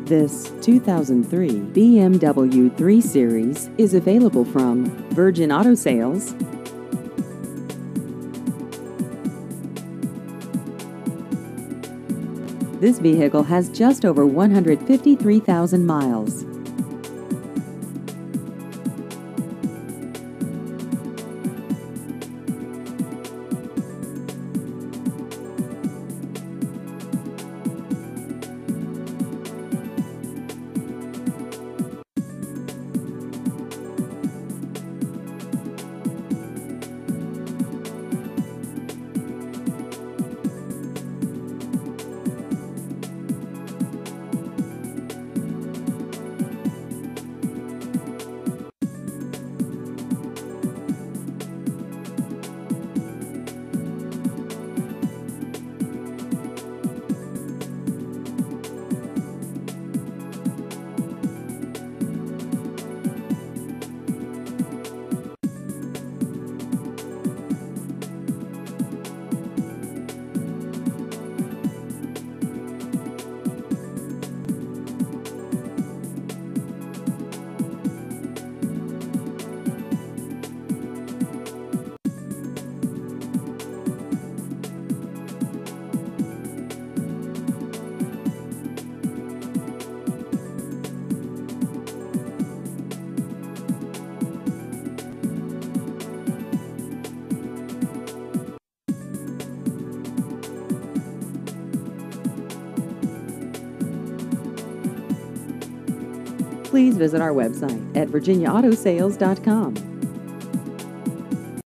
This 2003 BMW 3 Series is available from Virgin Auto Sales. This vehicle has just over 153,000 miles. Please visit our website at virginiaautosales.com.